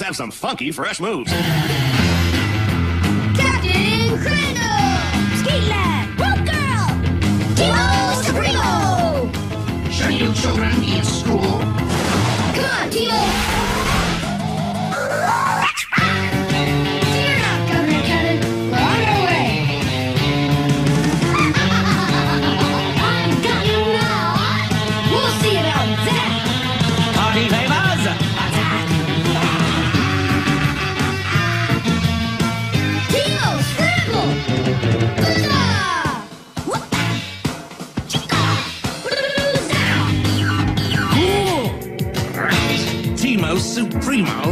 have some funky, fresh moves. Captain Incredible! Ski Lad! Rope Girl! Teamo Supremo! Should you children be in school? Come on, Teamo! Fear not, Governor Kevin. We're on our way. I've got you now. We'll see about that. Party favors! Attack! Teamo Scramble! Huzzah! Whoop! Chica! Huzzah! Teamo Supremo